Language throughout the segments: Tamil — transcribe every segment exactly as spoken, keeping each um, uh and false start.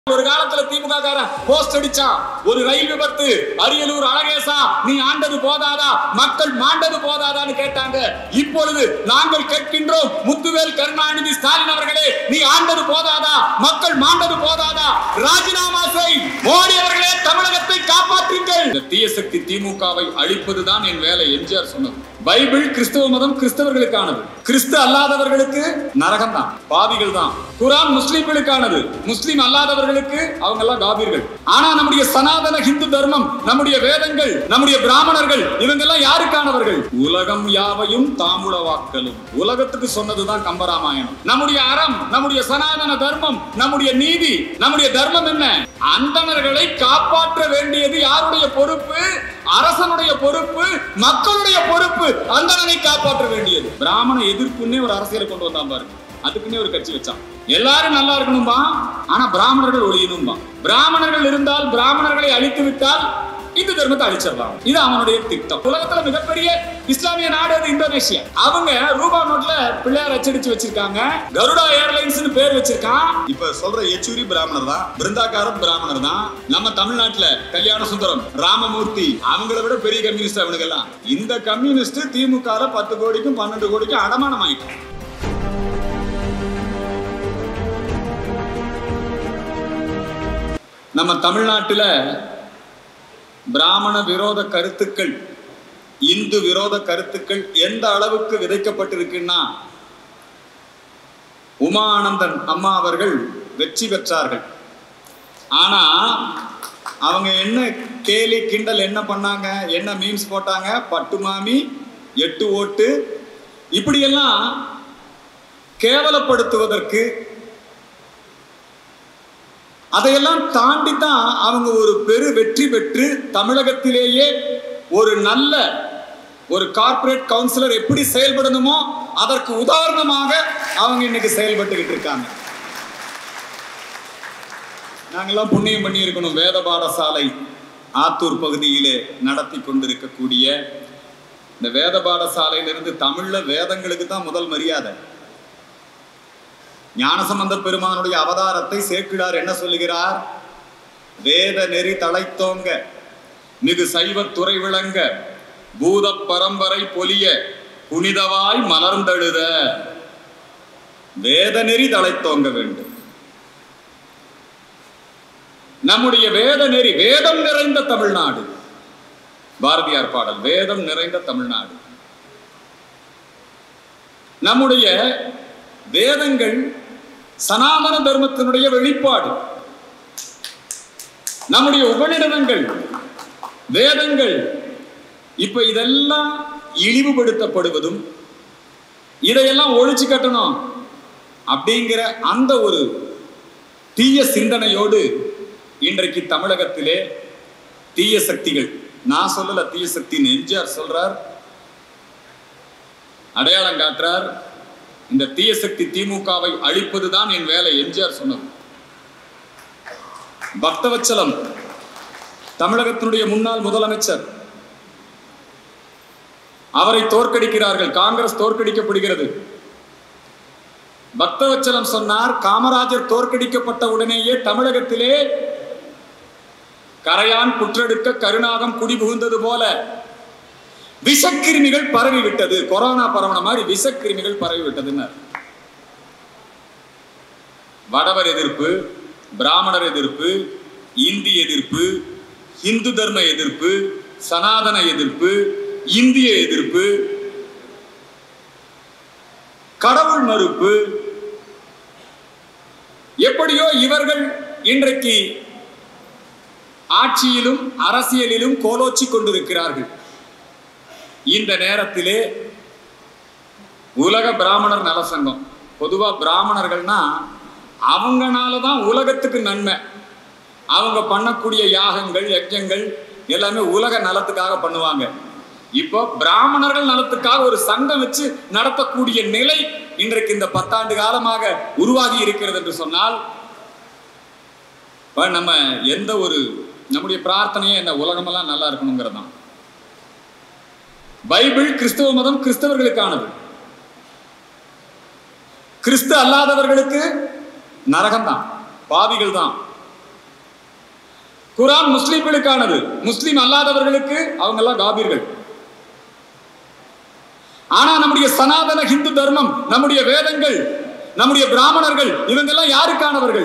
ஒரு காலத்துல திமுக காரன் போஸ்ட் அடிச்சான், ஒரு ரயில் விபத்து, அரியலூர் அழகேசா நீ ஆண்டது போதாதா, மக்கள் மாண்டது போதாதான்னு கேட்டாங்க. இப்பொழுது நாங்கள் கேட்கின்றோம், முத்துவேல் கருணாநிதி ஸ்டாலின் அவர்களே, நீ ஆண்டது போதாதா, மக்கள் மாண்டது போதாதா, ராஜினாமா செய். மோடி அவர்களே, தமிழகத்தை காப்பாற்றுங்கள். இந்த தீய சக்தி திமுகவை அழிப்பதுதான் என் வேலை எம்ஜிஆர் சொன்னது. பைபிள் கிறிஸ்தவ மதம் கிறிஸ்தவர்களுக்கானது, கிறிஸ்து அல்லாதவர்களுக்கு நரகம் தான், பாவிகள் தான். குரான் முஸ்லிம்களுக்கானது, முஸ்லிம் அல்லாதவர்களுக்கு அவங்க எல்லாம் காபீர்கள். ஆனா நம்முடைய சனாதன ஹிந்து தர்மம், நம்முடைய வேதங்கள், நம்முடைய பிராமணர்கள் இவங்க எல்லாம் யாருக்கானவர்கள்? உலகம் யாவையும் தாமுளவாக்கலும், உலகத்துக்கு சொன்னதுதான் கம்பராமாயணம். நம்முடைய அறம், நம்முடைய சனாதன தர்மம், நம்முடைய நீதி, நம்முடைய தர்மம் என்ன? அந்தணர்களை காப்பாற்ற வேண்டியது யாருடைய பொறுப்பு? அரசனுடைய பொறுப்பு, மக்களுடைய பொறுப்பு. அந்தணனை காப்பாற்ற வேண்டியது. பிராமண எதிர்ப்புன்னே ஒரு அரசியலை கொண்டு வந்தான் பாருங்க, அதுக்குன்னே ஒரு கட்சி வச்சான். எல்லாரும் நல்லா இருக்கணும்பா, ஆனா பிராமணர்கள் ஒழியணும்பா. பிராமணர்கள் இருந்தால், பிராமணர்களை அழித்து விட்டால் இந்து தர்மத்தை அழிச்சிடலாம். இது அவனுடைய திட்டம். உலகத்துல மிகப்பெரிய இஸ்லாமிய நாடு அது இந்தோனேஷியா. அவங்க ரூபா நோட்ல பிள்ளையார் அச்சடிச்சு வச்சிருக்காங்க. கருடா ஏர்லைன்ஸ் பேர் வச்சிருக்கான். இப்ப சொல்ற யெச்சூரி பிராமணர் தான், பிருந்தாகாரத் பிராமணர் தான். நம்ம தமிழ்நாட்டுல கல்யாண சுந்தரம், ராமமூர்த்தி அவங்கள விட பெரிய கம்யூனிஸ்ட் அவனுக்கு எல்லாம். இந்த கம்யூனிஸ்ட் திமுக பத்து கோடிக்கும் பன்னெண்டு கோடிக்கும் அடமானம் ஆயிட்டான். நம்ம தமிழ்நாட்டுல பிராமண விரோத கருத்துக்கள், இந்து விரோத கருத்துக்கள் எந்த அளவுக்கு விதைக்கப்பட்டிருக்குன்னா, உமா ஆனந்தன் அம்மா அவர்கள் வெற்றி பெற்றார்கள். ஆனா அவங்க என்ன கேலி கிண்டல் என்ன பண்ணாங்க, என்ன மீம்ஸ் போட்டாங்க? பட்டு மாமி, எட்டு ஓட்டு, இப்படியெல்லாம் கேவலப்படுத்துவதற்கு, அதையெல்லாம் தாண்டி தான் அவங்க ஒரு பெரு வெற்றி பெற்று தமிழகத்திலேயே ஒரு நல்ல ஒரு கார்ப்பரேட் கவுன்சிலர் எப்படி செயல்படணுமோ அதற்கு உதாரணமாக அவங்க இன்னைக்கு செயல்பட்டுக்கிட்டு இருக்காங்க. நாங்கெல்லாம் புண்ணியம் பண்ணி இருக்கணும். வேத பாடசாலை ஆத்தூர் பகுதியிலே நடத்தி கொண்டிருக்கக்கூடிய இந்த வேத பாடசாலையிலிருந்து தமிழ்ல வேதங்களுக்கு தான் முதல் மரியாதை. ஞானசம்பந்த பெருமானுடைய அவதாரத்தை சேக்கிழார் என்ன சொல்லுகிறார்? வேத நெறி தழைத்தோங்க, மிகு சைவ துறை விளங்க, பூத பரம்பரை பொலிய, புனிதவாய் மலர்ந்தெழுத. வேத நெறி தழைத்தோங்க வேண்டும். நம்முடைய வேத நெறி, வேதம் நிறைந்த தமிழ்நாடு. பாரதியார் பாடல், வேதம் நிறைந்த தமிழ்நாடு. நம்முடைய வேதங்கள் சனாதன தர்மத்தினுடைய வெளிப்பாடு. நம்முடைய உபநிடதங்கள், வேதங்கள் இப்ப இதெல்லாம் இழிவுபடுத்தப்படுவதும், இதையெல்லாம் ஒழிச்சு கட்டணும் அப்படிங்கிற அந்த ஒரு தீய சிந்தனையோடு இன்றைக்கு தமிழகத்திலே தீய சக்திகள், நான் சொல்லல தீய சக்தின்னு எம்ஜிஆர் சொல்றார், அடையாளம் காட்டுறார். இந்த தீய சக்தி திமுகவை அழிப்பதுதான் என் வேலை எம்ஜிஆர் சொன்னது. பக்தவச்சலம் தமிழகத்தினுடைய முன்னாள் முதலமைச்சர், அவரை தோற்கடிக்கிறார்கள், காங்கிரஸ் தோற்கடிக்கப்படுகிறது. பக்தவச்சலம் சொன்னார், காமராஜர் தோற்கடிக்கப்பட்ட உடனேயே தமிழகத்திலே கரையான் புற்றெடுக்க கருநாகம் குடிபுகுந்தது போல விஷக்கிருமிகள் பரவி விட்டது. கொரோனா பரவன மாதிரி விஷக்கிருமிகள் பரவி விட்டதுன்னு. வடவர் எதிர்ப்பு, பிராமணர் எதிர்ப்பு, இந்தி எதிர்ப்பு, இந்து தர்ம எதிர்ப்பு, சனாதன எதிர்ப்பு, இந்திய எதிர்ப்பு, கடவுள் மறுப்பு, எப்படியோ இவர்கள் இன்றைக்கு ஆட்சியிலும் அரசியலிலும் கோலோச்சி கொண்டிருக்கிறார்கள். இந்த நேரத்திலே உலக பிராமணர் நல சங்கம், பொதுவா பிராமணர்கள்னா அவங்கனாலதான் உலகத்துக்கு நன்மை. அவங்க பண்ணக்கூடிய யாகங்கள், யஜ்ஞங்கள் எல்லாமே உலக நலத்துக்காக பண்ணுவாங்க. இப்போ பிராமணர்கள் நலத்துக்காக ஒரு சங்கம் வச்சு நடத்தக்கூடிய நிலை இன்றைக்கு இந்த பத்தாண்டு காலமாக உருவாகி இருக்கிறது என்று சொன்னால், நம்ம எந்த ஒரு நம்முடைய பிரார்த்தனையே என்ன, உலகமெல்லாம் நல்லா இருக்கணுங்கிறது தான். பைபிள் கிறிஸ்தவ மதம் கிறிஸ்தவர்களுக்கானது, கிறிஸ்து அல்லாதவர்களுக்கு நரகம் தான், பாவிகள் தான். குர்ஆன் முஸ்லிம்களுக்கானது, முஸ்லிம் அல்லாதவர்களுக்கு அவங்க எல்லாம் காபீர்கள். ஆனா நம்முடைய சனாதன ஹிந்து தர்மம், நம்முடைய வேதங்கள், நம்முடைய பிராமணர்கள் இவங்கெல்லாம் யாருக்கானவர்கள்?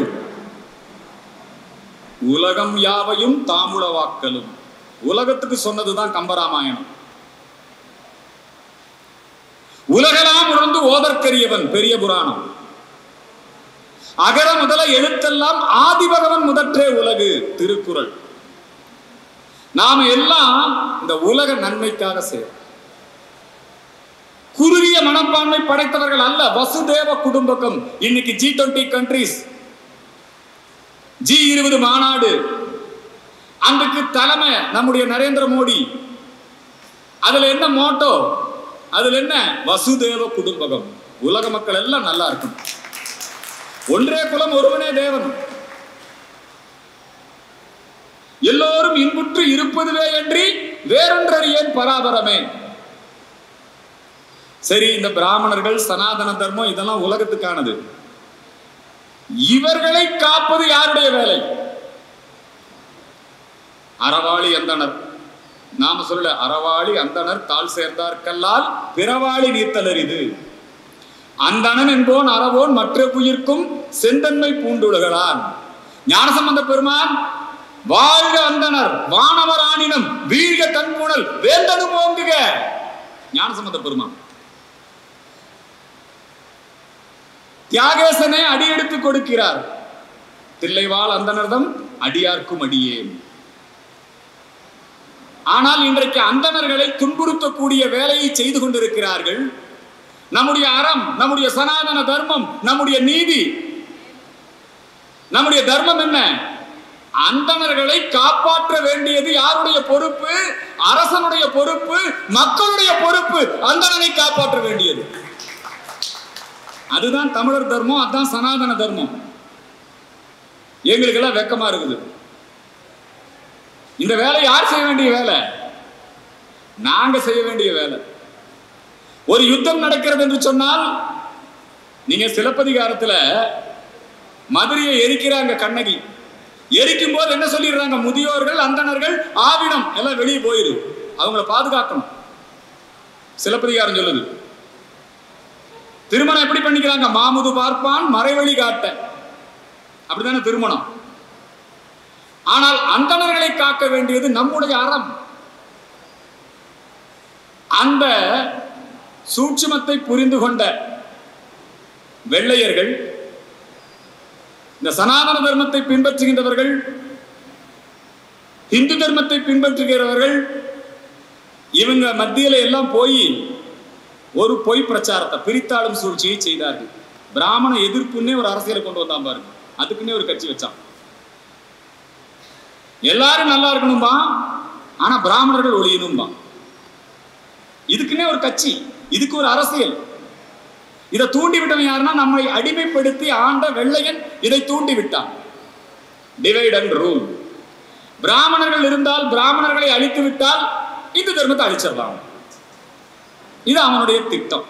உலகம் யாவையும் தாமுளவாக்கலும், உலகத்துக்கு சொன்னதுதான் கம்பராமாயணம். உலகெல்லாம் உணர்ந்து ஓதற்கரியவன் பெரிய புராணம். அகர முதல எழுத்தெல்லாம் ஆதிபகவன் முதற்றே உலகு திருக்குறள். நாம எல்லாம் இந்த உலக நன்மைக்காக செய்ய குறுகிய மனப்பான்மை படைத்தவர்கள் அல்ல. வசுதேவ குடும்பகம். இன்னைக்கு ஜி டுவெண்ட்டி கண்ட்ரீஸ், ஜி இருபது மாநாடு, அன்றைக்கு தலைமை நம்முடைய நரேந்திர மோடி. அதுல என்ன மோட்டோ? அதுல என்ன? வசுதேவ குடும்பகம். உலக மக்கள் எல்லாம் நல்லா இருக்கும், ஒன்றே குலம் ஒருவனே தேவன், எல்லோரும் இன்புற்று இருப்பதுவே என்று வேறொன்றறியேன் பராபரமே. சரி, இந்த பிராமணர்கள் சனாதன தர்மம் இதெல்லாம் உலகத்துக்கானது. இவர்களை காப்பது யாருடைய வேலை? அறவாளி அந்தனர். நாம சொல்ல அறவாளி அந்தனர் தாழ் சேர்ந்தார்கல்லால் பிறவாளி நீத்தலர். இது அந்தணன் என்போன் அறவோன் மற்ற உயிர்க்கும் செந்தன்மை பூண்டுலகலான். ஞானசம்பந்த பெருமான் வாழ்க அந்தனர் வானவர் ஆனினம் வீழ்க தன்புணல் வேந்தனு ஓங்குக. ஞானசம்பந்த பெருமான் தியாகேசனை அடியெடுத்து கொடுக்கிறார். தில்லைவாழ் அந்தனர்தம் அடியார்க்கும் அடியேன். ஆனால் இன்றைக்கு அந்தணர்களை துன்புறுத்தக்கூடிய வேலையை செய்து கொண்டிருக்கிறார்கள். நம்முடைய அறம், நம்முடைய சனாதன தர்மம், நம்முடைய நீதி, நம்முடைய தர்மம் என்ன? அந்தணர்களை காப்பாற்ற வேண்டியது யாருடைய பொறுப்பு? அரசனுடைய பொறுப்பு, மக்களுடைய பொறுப்பு. அந்தணனை காப்பாற்ற வேண்டியது அதுதான் தமிழர் தர்மம், அதுதான் சனாதன தர்மம். எங்களுக்கு எல்லாம் வெக்கமா இருக்குது. இந்த வேலை யார் செய்ய வேண்டிய வேலை? நாங்க செய்ய வேண்டிய வேலை. ஒரு யுத்தம் நடக்கிறது என்று சொன்னால், நீங்க சிலப்பதிகாரத்துல மதுரையை எரிக்கிறாங்க கண்ணகி. எரிக்கும் போது என்ன சொல்லிடுறாங்க? முதியோர்கள், அந்தணர்கள், ஆவினம் எல்லாம் வெளியே போயிரு, அவங்கள பாதுகாக்கணும். சிலப்பதிகாரம் சொல்லுது. திருமணம் எப்படி பண்ணிக்கிறாங்க? மாமுது பார்ப்பான் மறைவழி காட்ட, அப்படித்தானே திருமணம். ஆனால் அந்தணர்களை காக்க வேண்டியது நம்முடைய அறம். அந்த சூட்சுமத்தை புரிந்து கொண்ட வெள்ளையர்கள், இந்த சனாதன தர்மத்தை பின்பற்றுகின்றவர்கள், இந்து தர்மத்தை பின்பற்றுகிறவர்கள், இவங்க மத்தியில எல்லாம் போய் ஒரு பொய் பிரச்சாரத்தை, பிரித்தாளும் சூழ்ச்சியை செய்தார்கள். பிராமண எதிர்ப்புன்னே ஒரு அரசியலை கொண்டு வந்தான் பாருங்க. அதுக்குன்னே ஒரு கட்சி வச்சான். எல்லாரும் நல்லா இருக்கணும்பா, ஆனா பிராமணர்கள் ஒழியணும்பா. இதுக்குன்னே ஒரு கட்சி, இதுக்கு ஒரு அரசியல். இதை தூண்டி விட்டவன் யாருன்னா, நம்மை அடிமைப்படுத்தி ஆண்ட வெள்ளையன் இதை தூண்டி விட்டான். Divide and rule. பிராமணர்கள் இருந்தால், பிராமணர்களை அழித்து விட்டால் இந்து தர்மத்தை அழிச்சிடலாம். இது அவனுடைய திட்டம்.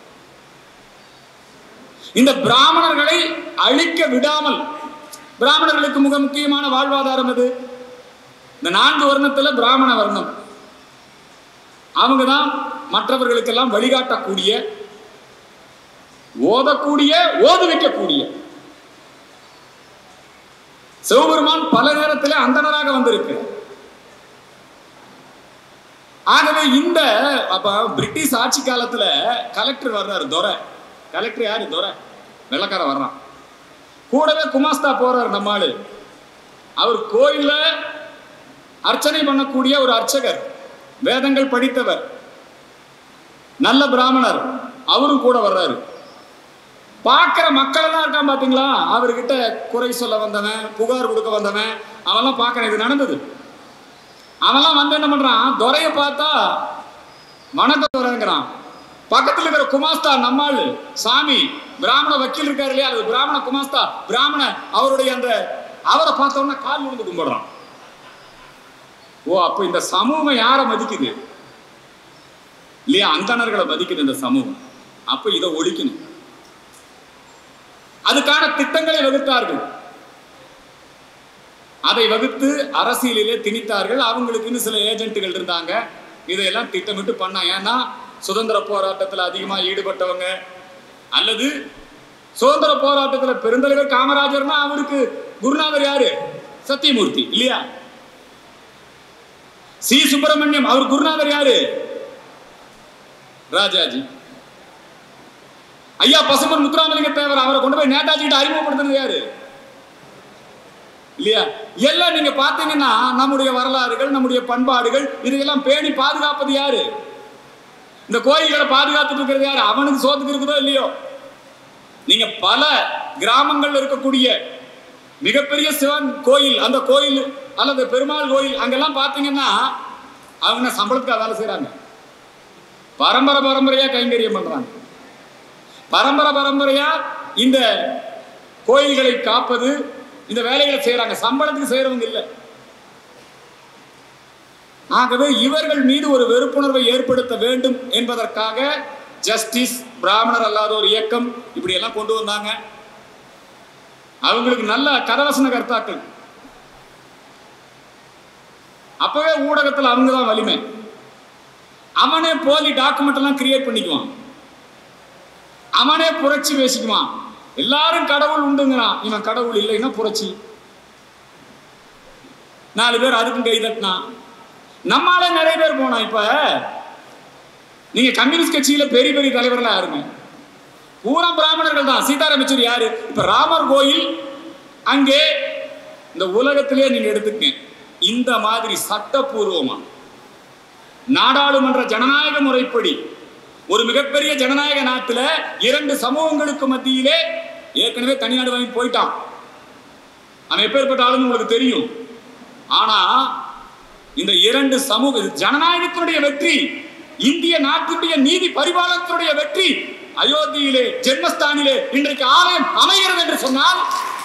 இந்த பிராமணர்களை அழிக்க விடாமல், பிராமணர்களுக்கு மிக முக்கியமான வாழ்வாதாரம் எது? இந்த நான்கு வர்ணத்துல பிராமண வர்ணம். அவங்கதான் மற்றவர்களுக்கெல்லாம் வழிகாட்டக்கூடிய, ஓதக்கூடிய, ஓதுவிக்கக்கூடிய. சிவபெருமான் பல நேரத்தில் அந்தணராக வந்திருக்கு. ஆகவே இந்த அப்ப பிரிட்டிஷ் ஆட்சி காலத்துல கலெக்டர் வர்றாரு, துரை. கலெக்டர் யாரு? துரை. வெள்ளக்கார வர்றான். கூடவே குமாஸ்தா போறாரு நம்மாளு. அவர் கோயில்ல அர்ச்சனை பண்ணக்கூடிய ஒரு அர்ச்சகர், வேதங்கள் படித்தவர், நல்ல பிராமணர், அவரும் கூட வர்றாரு. பார்க்கிற மக்கள் எல்லாம் இருக்கான் பாத்தீங்களா? அவர்கிட்ட குறை சொல்ல வந்தவன், புகார் கொடுக்க வந்தவன், அவெல்லாம் பார்க்கணும். இது நடந்தது. அவெல்லாம் வந்து என்ன பண்றான்? துரைய பார்த்தா வணக்கம் துரைங்கிறான். பக்கத்தில் இருக்கிற குமாஸ்தா நம்மாள் சாமி பிராமண வக்கீல் இருக்காரு இல்லையா, அது பிராமண குமாஸ்தா, பிராமண அவருடைய அந்த அவரை பார்த்தோம்னா கால் விழுந்து கும்பிடுறான். ஓ, அப்ப இந்த சமூகம் யாரை மதிக்குது இல்லையா? அந்தணர்களை மதிக்குது இந்த சமூகம். அப்ப இதை ஒழிக்கணும். அதுக்கான திட்டங்களை வகுத்தார்கள். அதை வகுத்து அரசியலிலே திணித்தார்கள். அவங்களுக்கு சில ஏஜென்ட்டுகள் இருந்தாங்க. இதையெல்லாம் திட்டமிட்டு பண்ணா. ஏன்னா சுதந்திர போராட்டத்தில் அதிகமாக ஈடுபட்டவங்க அல்லது சுதந்திர போராட்டத்தில் பெருந்தலைவர் காமராஜர்னா அவருக்கு குருநாதர் யாரு? சத்தியமூர்த்தி இல்லையா? சி சுப்பிரமணியம் அவர் குருநாதர் யாரு? ராஜாஜி. ஐயா பசும்பொன் முத்துராமலிங்க தேவர் அவரை கொண்டு போய் நேதாஜி கிட்ட அறிமுகப்படுத்துறது யாரு? இல்லையா? எல்லாம் நீங்க பாத்தீங்கன்னா நம்முடைய வரலாறுகள், நம்முடைய பண்பாடுகள் இதையெல்லாம் பேணி பாதுகாப்பது யாரு? இந்த கோயில்களை பாதுகாத்துட்டு இருக்கிறது யாரு? அவனுக்கு சோத்துக்கு இருக்குதோ இல்லையோ. நீங்க பல கிராமங்கள்ல இருக்கக்கூடிய மிகப்பெரிய சிவன் கோயில், அந்த கோயில் அல்லது பெருமாள் கோயில் அங்கெல்லாம் பாத்தீங்கன்னா அவங்க சம்பளத்துக்கு வேலை செய்யறாங்க. பரம்பரை பரம்பரையா கைங்கரியம் பண்றாங்க. பரம்பரை பரம்பரையா இந்த கோயில்களை காப்பது, இந்த வேலைகளை செய்யறாங்க. சம்பளத்துக்கு செய்யறவங்க இல்லை. ஆகவே இவர்கள் மீது ஒரு வெறுப்புணர்வை ஏற்படுத்த வேண்டும் என்பதற்காக ஜஸ்டிஸ், பிராமணர் அல்லாத ஒரு இயக்கம் இப்படி எல்லாம் கொண்டு வந்தாங்க. அவங்களுக்கு நல்ல கதவசன கர்த்தாக்கள். அப்பவே ஊடகத்தில் அவங்க தான் வலிமை. அவனே போலி டாக்குமெண்ட் எல்லாம் கிரியேட் பண்ணிக்குவான். அவனே புரட்சி பேசிக்குவான். எல்லாரும் கடவுள் உண்டுங்கிறான். இவன் கடவுள் இல்லைன்னா புரட்சி. நாலு பேர் அதுக்கும் கை தட்டினா. நம்மால நிறைய பேர் போனா. இப்ப நீங்க கம்யூனிஸ்ட் கட்சியில பெரிய பெரிய தலைவர்களா யாருங்க? பூரா பிராமணர்கள் தான். சீதாராம் யெச்சூரி யாரு? இப்ப ராமர் கோயில் அங்கே இந்த உலகத்திலே நீங்க எடுத்துக்க இந்த மாதிரி சட்டப்பூர்வமா நாடாளுமன்ற ஜனநாயக முறைப்படி ஒரு மிகப்பெரிய ஜனநாயக நாட்டில் இரண்டு சமூகங்களுக்கு மத்தியிலே ஏற்கனவே தனிநாடு வாங்கி போயிட்டான். அவன் எப்பேற்பட்ட ஆளுன்னு உங்களுக்கு தெரியும். ஆனா இந்த இரண்டு சமூக ஜனநாயகத்தினுடைய வெற்றி, இந்திய நாட்டினுடைய நீதி பரிபாலனத்தினுடைய வெற்றி, அயோத்தியிலே ஜென்மஸ்தானிலே இன்றைக்கு ஆலயம் அமைகிறது என்று சொன்னால்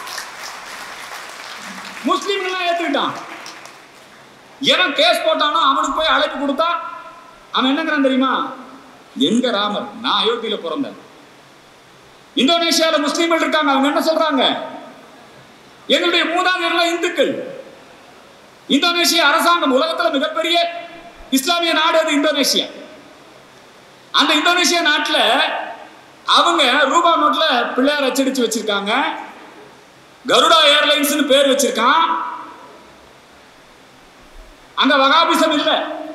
முஸ்லிம்கள் ஏற்றுக்கிட்டான். எவன் கேஸ் போட்டானோ அவனுக்கு போய் அழைப்பு கொடுத்தா அவன் என்னங்கிறான் தெரியுமா? எங்க ராமர், நான் அயோத்தியில பிறந்தேன். இந்தோனேஷியால முஸ்லீம்கள் இருக்காங்க. அவங்க என்ன சொல்றாங்க? எங்களுடைய மூதாதையர்கள் இந்துக்கள். இந்தோனேஷியா அரசாங்கம் உலகத்துல மிகப்பெரிய இஸ்லாமிய நாடு அது இந்தோனேஷியா. அந்த இந்தோனேஷியா நாட்டுல அவங்க ரூபா நோட்ல பிள்ளையார் அச்சடிச்சு வச்சிருக்காங்க. கருடா ஏர்லைன்ஸ் பேர் வச்சிருக்கான். அங்க வகாபிசம் இல்ல.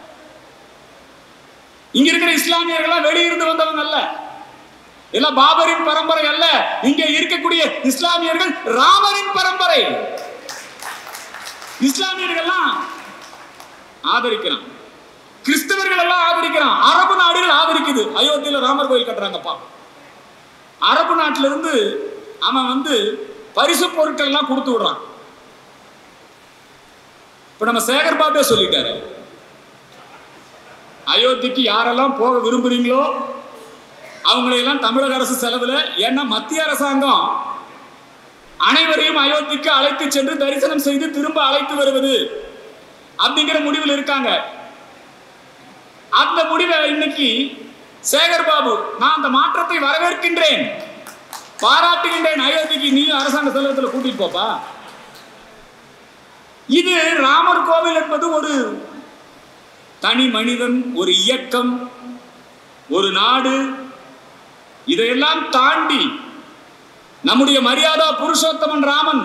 இங்க இருக்கிற இஸ்லாமியர்கள் வெளியிருந்து வந்தவங்க அல்ல. எல்லாம் பாபரின் பரம்பரை அல்ல. இங்க இருக்கக்கூடிய இஸ்லாமியர்கள் ராமரின் பரம்பரை. இஸ்லாமியர்கள் ஆதரிக்கிறான். கிறிஸ்தவர்கள் எல்லாம் ஆதரிக்கிறான். அரபு நாடுகள் ஆதரிக்குது. அயோத்தியில ராமர் கோயில் கட்டுறாங்கப்பா. அரபு நாட்டில இருந்து அவன் வந்து பரிசு பொருட்கள் எல்லாம் கொடுத்து விடுறான். இப்ப நம்ம சேகர் பாபே சொல்லிட்டாரு, அயோத்திக்கு யாரெல்லாம் போக விரும்புறீங்களோ அவங்களையெல்லாம் தமிழக அரசு செலவுல, ஏன்னா மத்திய அரசாங்கம் அனைவரையும் அயோத்திக்கு அழைத்து சென்று தரிசனம் செய்து திரும்ப அழைத்து வருவது அப்படிங்கிற முடிவில் இருக்காங்க. அந்த முடிவை இன்னைக்கு சேகர் பாபு, நான் அந்த மாற்றத்தை வரவேற்கின்றேன், பாராட்டுகின்றேன், அயோத்திக்கு நீ அரசாங்க செலவத்தில் கூட்டிட்டு போப்பா. இது ராமர் கோவில் என்பது ஒரு தனி மனிதன், ஒரு இயக்கம், ஒரு நாடு. இதையெல்லாம் தாண்டி நம்முடைய மரியாதா புருஷோத்தமன் ராமன்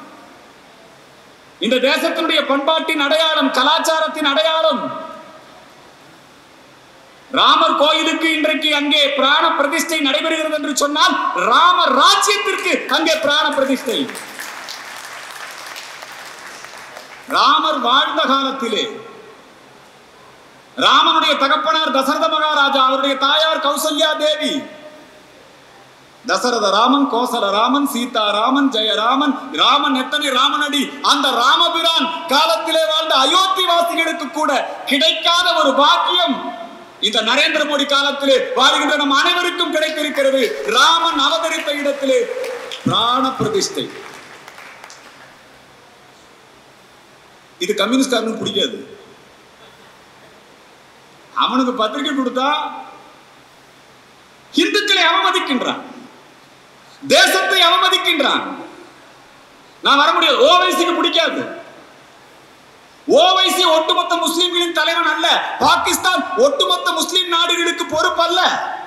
இந்த தேசத்தினுடைய பண்பாட்டின் அடையாளம், கலாச்சாரத்தின் அடையாளம். ராமர் கோயிலுக்கு இன்றைக்கு அங்கே பிராண பிரதிஷ்டை நடைபெறுகிறது என்று சொன்னால் ராமர் ராஜ்யத்திற்கு அங்கே பிராண பிரதிஷ்டை. ராமர் வாழ்ந்த காலத்திலே ராமனுடைய தகப்பனார் தசரத மகாராஜா, அவருடைய தாயார் கௌசல்யா தேவி. தசரத ராமன், கோசல ராமன், சீதா ராமன், ஜெயராமன், ராமன் எத்தனை ராமனடி. அந்த ராமபிரான் காலத்திலே வாழ்ந்த அயோத்தி வாசிகளுக்கு கூட கிடைக்காத ஒரு பாக்கியம் இந்த நரேந்திர மோடி காலத்திலே வாழ்கின்ற நம் அனைவருக்கும் கிடைத்திருக்கிறது. ராமன் அவதரித்த இடத்திலே பிராண பிரதிஷ்டை. இது கம்யூனிஸ்ட் பிடிக்காது. அவனுக்கு பத்திரிகை கொடுத்தா இந்துக்களை அவமதிக்கின்றான், தேசத்தை அவமதிக்கின்றான். நான் வர முடியாது. ஓவைசிக்கு பிடிக்காது. ஒட்டுமொத்த முஸ்லிம்களின் தலைவன் அல்ல. பாகிஸ்தான் ஒட்டுமொத்த முஸ்லிம் நாடுகளுக்கு பொறுப்பு அல்ல.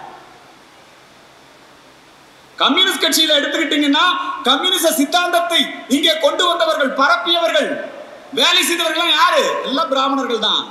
கம்யூனிஸ்ட் கட்சியில எடுத்துக்கிட்டீங்கன்னா கம்யூனிஸ்ட சித்தாந்தத்தை இங்கே கொண்டு வந்தவர்கள், பரப்பியவர்கள், வேலை செய்தவர்கள் யாரு? எல்லாம் பிராமணர்கள் தான்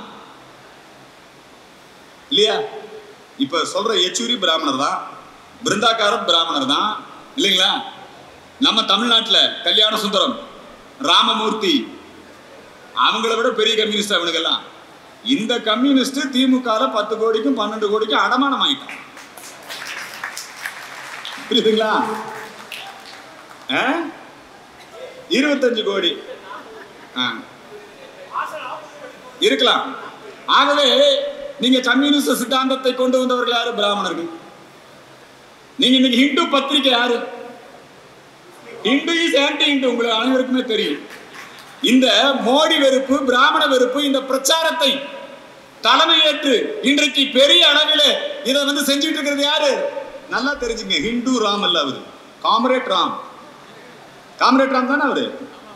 இல்லையா? இப்ப சொல்ற யெச்சூரி பிராமணர் தான், பிருந்தாகாரத் பிராமணர் தான் இல்லைங்களா? நம்ம தமிழ்நாட்டுல கல்யாண சுந்தரம், ராமமூர்த்தி, அவங்கள விட பெரிய கம்யூனிஸ்ட் அவனுக்கெல்லாம். இந்த கம்யூனிஸ்ட் திமுக பத்து கோடிக்கும் பன்னெண்டு கோடிக்கும் அடமானம் ஆயிட்டான். புரியுதுங்களா? இருபத்தஞ்சு கோடி இருக்கலாம். ஆகவே நீங்க கம்யூனிஸ்ட் சித்தாந்தத்தை கொண்டு வந்தவர்கள் யாரு? பிராமணர்கள். நீங்க இன்னைக்கு ஹிந்து பத்திரிகை யாரு? ஹிந்து இஸ் ஆன்டி ஹிந்து, உங்களுக்கு அனைவருக்குமே தெரியும். இந்த மோடி வெறுப்பு, பிராமண வெறுப்பு, இந்த பிரச்சாரத்தை தலைமையேற்று இன்றைக்கு பெரிய அளவில் இதை வந்து செஞ்சுட்டு இருக்கிறது யாரு? நல்லா தெரிஞ்சுங்க, ஹிந்து ராம் அல்ல அவரு, காம்ரேட் ராம். காம்ரேட் ராம் தானே அவரு.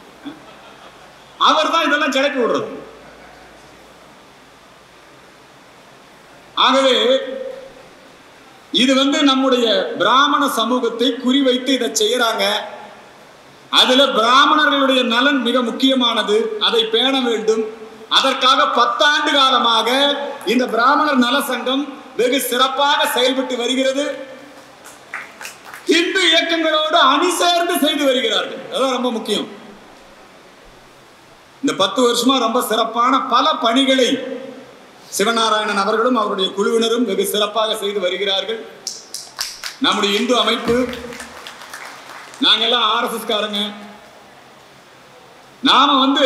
அவர் தான் இதெல்லாம் கிளப்பி விடுறது. ஆகவே இது வந்து நம்முடைய பிராமண சமூகத்தை குறிவைத்து இதை செய்யறாங்க. அதுல பிராமணர்களுடைய நலன் மிக முக்கியமானது, அதை பேண வேண்டும். அதற்காக பத்தாண்டு காலமாக இந்த பிராமணர் நல சங்கம் வெகு சிறப்பாக செயல்பட்டு வருகிறது. இந்து இயக்கங்களோடு அணி சேர்ந்து செய்து வருகிறார்கள். அதான் ரொம்ப முக்கியம். இந்த பத்து வருஷமா ரொம்ப சிறப்பான பல பணிகளை சிவநாராயணன் அவர்களும் அவருடைய குழுவினரும் வெகு சிறப்பாக செய்து வருகிறார்கள். நம்முடைய இந்து அமைப்பு, நாங்கெல்லாம் ஆர் எஸ் எஸ் காரங்க, நாம வந்து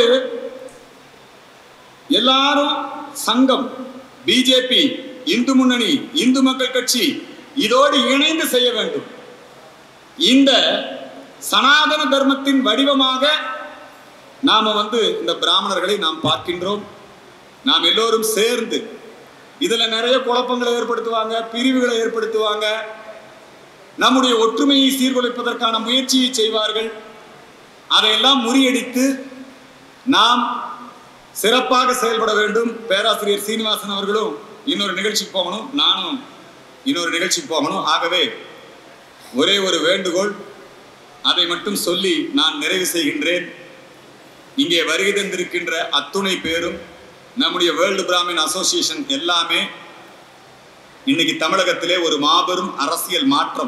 எல்லாரும் சங்கம், பிஜேபி, இந்து முன்னணி, இந்து மக்கள் கட்சி இதோடு இணைந்து செய்ய வேண்டும். இந்த சனாதன தர்மத்தின் வடிவமாக நாம வந்து இந்த பிராமணர்களை நாம் பார்க்கின்றோம். நாம் எல்லோரும் சேர்ந்து இதுல நிறைய குழப்பங்களை ஏற்படுத்துவாங்க, பிரிவுகளை ஏற்படுத்துவாங்க, நம்முடைய ஒற்றுமையை சீர்குலைப்பதற்கான முயற்சியை செய்வார்கள். அதையெல்லாம் முறியடித்து நாம் சிறப்பாக செயல்பட வேண்டும். பேராசிரியர் சீனிவாசன் அவர்களும் இன்னொரு நிகழ்ச்சிக்கு போகணும், நானும் இன்னொரு நிகழ்ச்சிக்கு போகணும். ஆகவே ஒரே ஒரு வேண்டுகோள், அதை மட்டும் சொல்லி நான் நிறைவு செய்கின்றேன். இங்கே வருகை தந்திருக்கின்ற அத்துணை பேரும், நம்முடைய வேர்ல்டு பிராமின் அசோசியேஷன் எல்லாமே இன்னைக்கு தமிழகத்திலே ஒரு மாபெரும் அரசியல் மாற்றம்,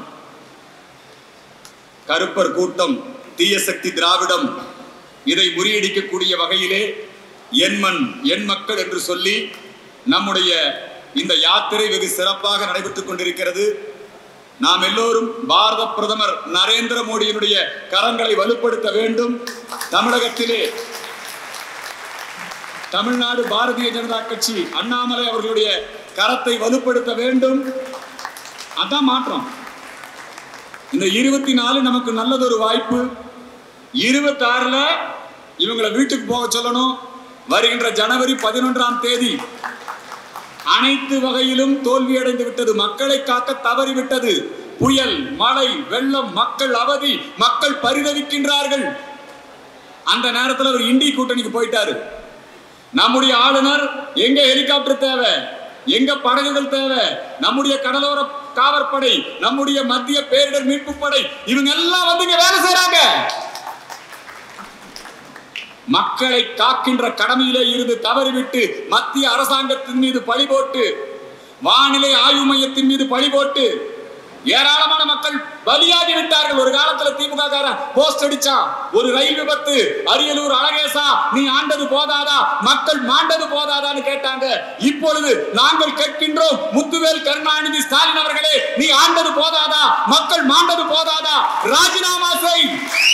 கருப்பர் கூட்டம், தீய சக்தி திராவிடம், இதை முறியடிக்கக்கூடிய வகையிலே என் மண் என் மக்கள் என்று சொல்லி நம்முடைய இந்த யாத்திரை வெகு சிறப்பாக நடைபெற்றுக் கொண்டிருக்கிறது. நாம் எல்லோரும் பாரத பிரதமர் நரேந்திர மோடியினுடைய கரங்களை வலுப்படுத்த வேண்டும். தமிழகத்திலே தமிழ்நாடு பாரதிய ஜனதா கட்சி அண்ணாமலை அவர்களுடைய கரத்தை வலுப்படுத்த வேண்டும். அதான் மாற்றம். இந்த இருபத்தி நாலு நமக்கு நல்லதொரு வாய்ப்பு. இருபத்தி ஆறுல இவங்களை வீட்டுக்கு போக சொல்லணும். வருகின்ற ஜனவரி பதினொன்றாம் தேதி அனைத்து வகையிலும் தோல்வியடைந்து விட்டது. மக்களை காக்க தவறிவிட்டது. புயல், மழை, வெள்ளம், மக்கள் அவதி, மக்கள் பரிதவிக்கின்றார்கள். அந்த நேரத்தில் அவர் இண்டி கூட்டணிக்கு போயிட்டாரு. நம்முடைய ஆளுநர் எங்க ஹெலிகாப்டர் தேவை, எங்க படகுகள் தேவை, நம்முடைய கடலோர காவற்படை, நம்முடைய மத்திய பேரிடர் மீட்பு படை, இவங்க எல்லாம் வந்து இங்க வேலை செய்யறாங்க. மக்களை காக்கின்ற கடமையிலே இருந்து தவறிவிட்டு மத்திய அரசாங்கத்தின் மீது பழி போட்டு, வானிலை ஆய்வு மையத்தின் மீது பழி போட்டு ஏராளமான மக்கள் பலியாகி விட்டார்கள். ஒரு காலத்துல திமுக காரன் போஸ்ட் அடிச்சான், ஒரு ரயில் விபத்து, அரியலூர் அழகேசா நீ ஆண்டது போதாதா, மக்கள் மாண்டது போதாதான்னு கேட்டாங்க. இப்பொழுது நாங்கள் கேட்கின்றோம், முத்துவேல் கருணாநிதி ஸ்டாலின் அவர்களே, நீ ஆண்டது போதாதா, மக்கள் மாண்டது போதாதா, ராஜினாமா செய்.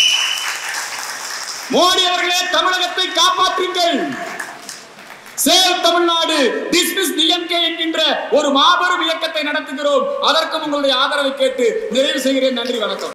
மோடி அவர்களே, தமிழகத்தை காப்பாற்றுங்கள். சேவ் தமிழ்நாடு, டிஸ்மிஸ் டிஎம்கே என்கின்ற ஒரு மாபெரும் இயக்கத்தை நடத்துகிறோம். அதற்கும் உங்களுடைய ஆதரவை கேட்டு நிறைவு செய்கிறேன். நன்றி, வணக்கம்.